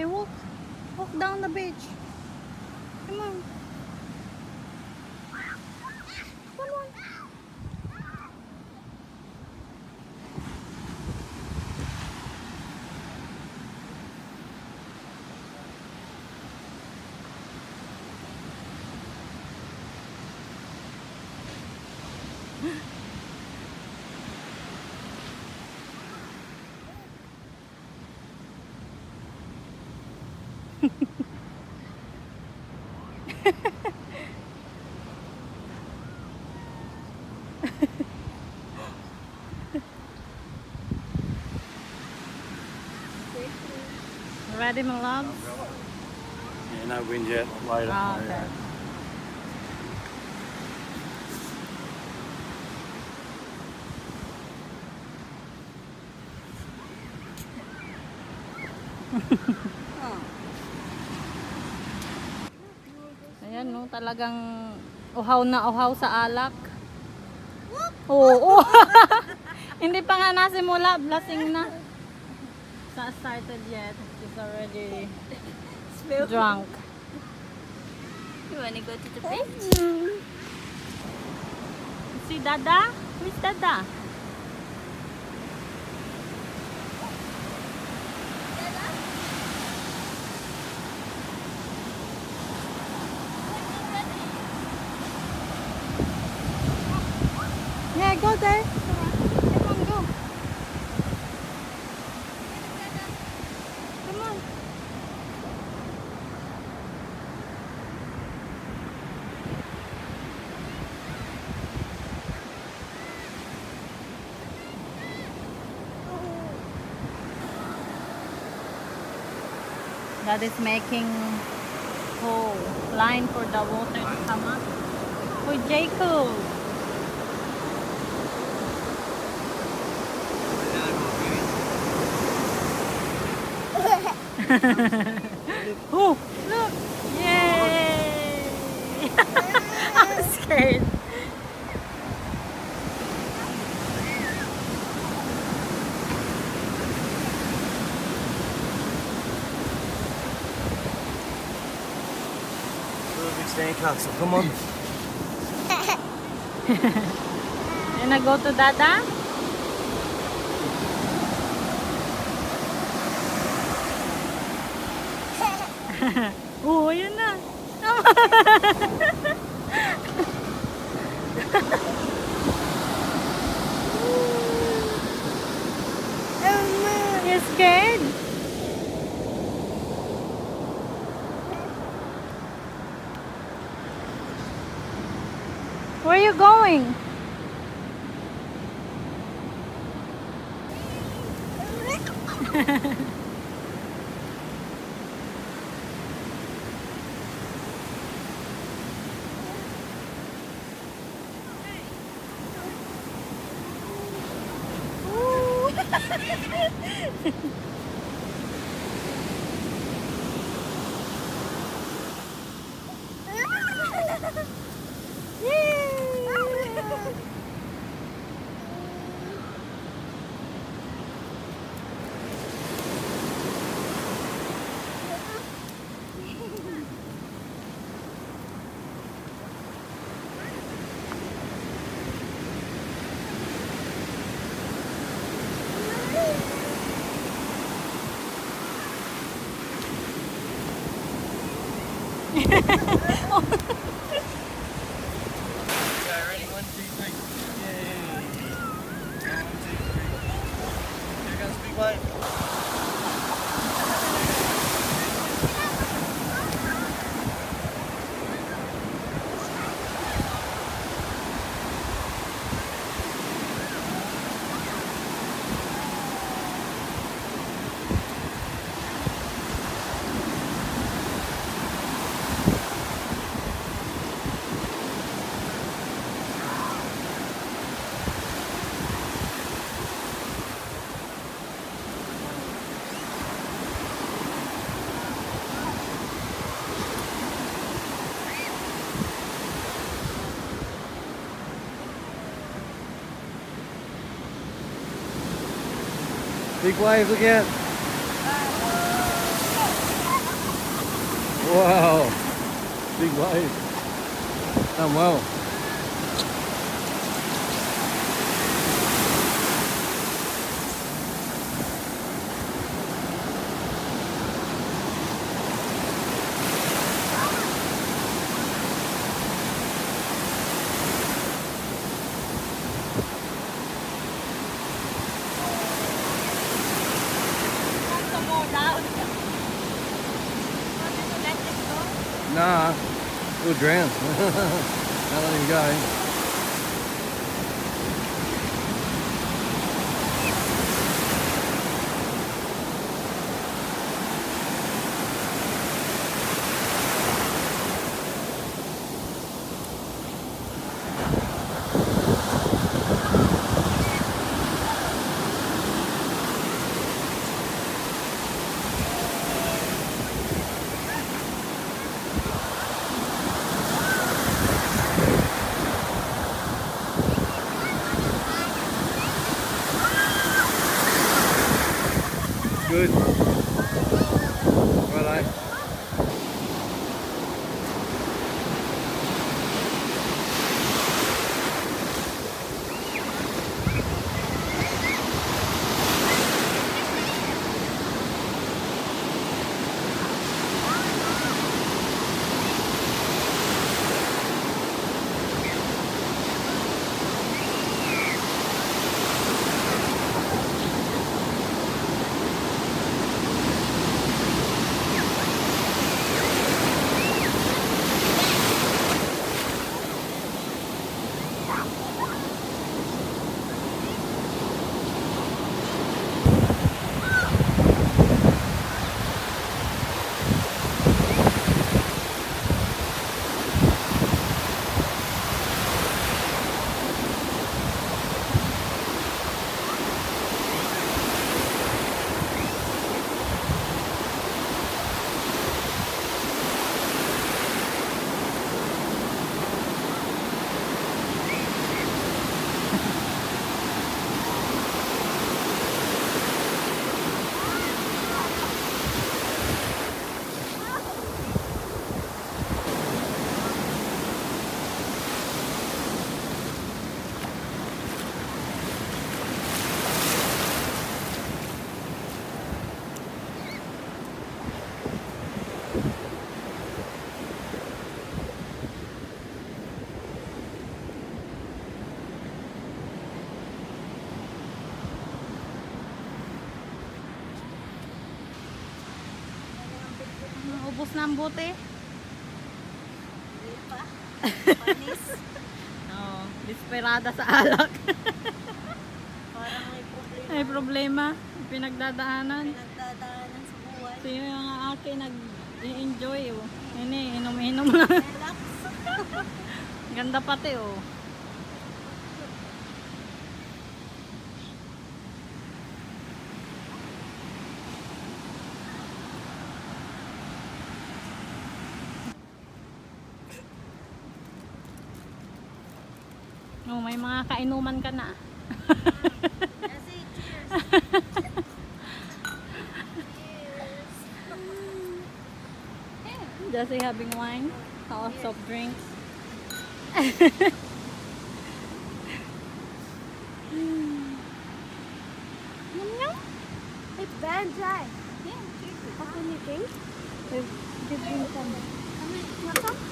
Okay, walk. Walk down the beach. Come on. Come on. Ready, my love? Yeah, no wind yet. Later. Oh, okay. Ayan, no, talagang uhaw na uhaw sa alak. Oo. Hindi pa nga nasimula, blasing na. It's not started yet. She's already drunk. You wanna go to the beach? See Dada? Who's Dada? Yeah, go there. Come on, go. Come on. That is making hole line for the water to come up. Oh, Jacob. Oh, look! Yay! I'm scared. Big sand castle. Come on. And I go to Dada? Oh, yun na. You're scared? Where are you going? Okay, ready? 1, 2, 3. Yay. 1, 2, 3. Here goes big wave. Big wave, look out. Wow. Big wave. Done well. Nah, we'll drown. Not let him go. Good. Righto. Ubos na ang bote. Hindi pa. Panis. Oh, desperada sa alak. Parang may problema. May problema. Pinagdadaanan. Pinagdadaanan sa buhay. So yung mga akin nag-enjoy. Oh. Ini, inom-inom na. Relax. Ganda pati oh. Oh, may mga kainuman ka na. Kasi, cheers. Cheers. Just having wine, soft drinks. It's bad dry. Yeah, cheers. How can you drink? Just drink some. What's up?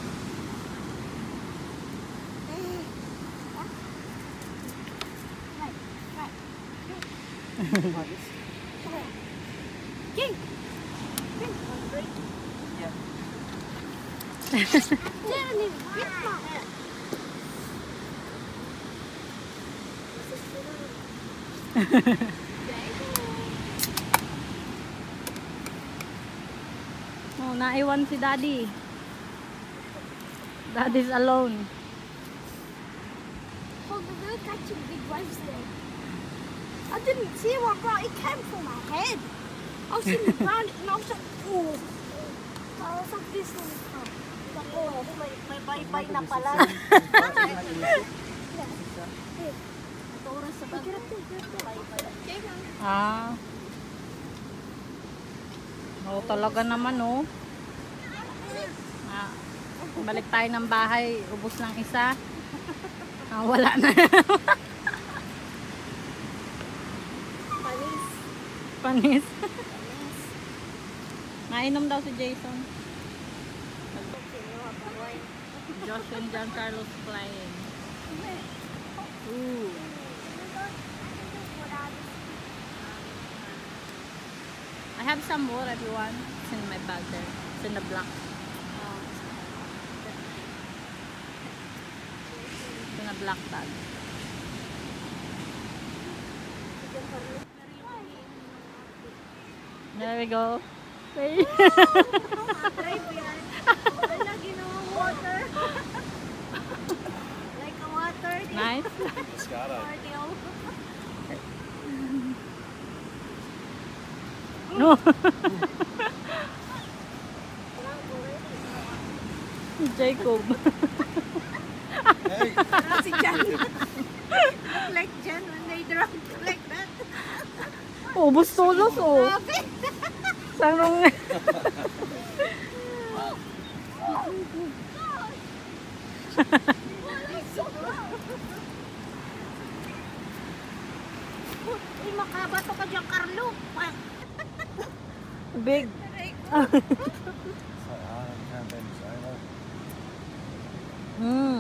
Oh, naiwan si Daddy. Daddy's alone. Oh, but we're catching big waves there. I didn't see one, bro. It came from my head. I was in the ground and I was like, oh. I was like this one. Like, oh, may bye-bye na pala. Ito oras sa bag. Bye-bye. Ah. Oh, talaga naman oh. Ah, balik tayo ng bahay, ubos ng isa. Ah, wala na. Panis. Panis. Nainom daw si Jason. Josh and Giancarlo's playing. Ooh. I have some more if you want. It's in my bag there. It's in the black. It's in a black bag. There we go. Wait. Water. Like a water. Nice. Moscato. No. Jacob. Hey. Si Jan. Like Jan when they drunk like that. Ubus tulos oh. Grabe. Sarong. Uy, makabato ka dyan, Carlo. Big. Mm.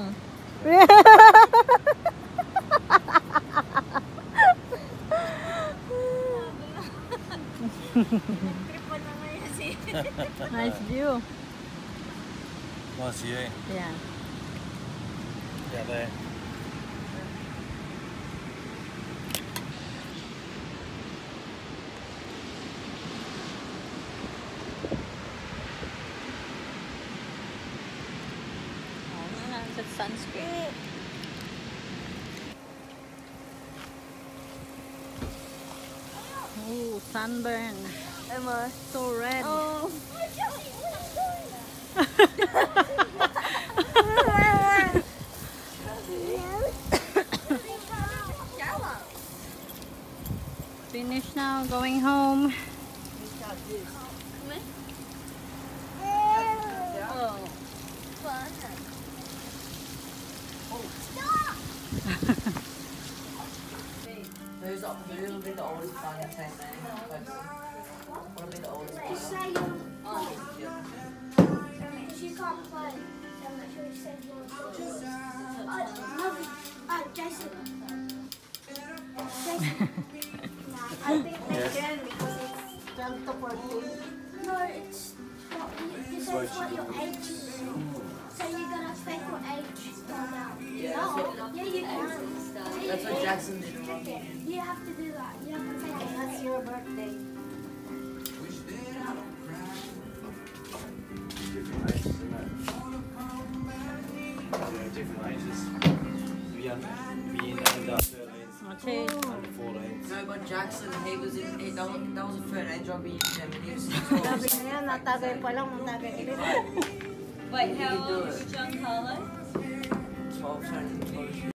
Triple na ngayon si... Nice view. Nice view. Yeah. Yeah, there. Oh, that's sunscreen. Oh, sunburn. Emma. So red. Oh. Finished now, going home. Oh. Fun. Who's will be the oldest one in St. Mary? What'll be the oldest one? It's Sayum. Yeah. She can't play. So I'm not sure she said Jason. Jason. I think they can because it's 12 to 14. No, it's what you said what your age is. So you're gonna take what age go down. Yeah, No. Yeah, you can. That's what Jackson did. You have to do that. You have to take it. That's your birthday. Different ages, isn't it? Yeah, different ages. Being under 13s, Okay. under 14s. No, but Jackson, he was in. That was a 13 job he did. He was Sabi na yan, natagay pa lang, natagay ulit. Wait, how old was Giancarlo? 12, turning 12.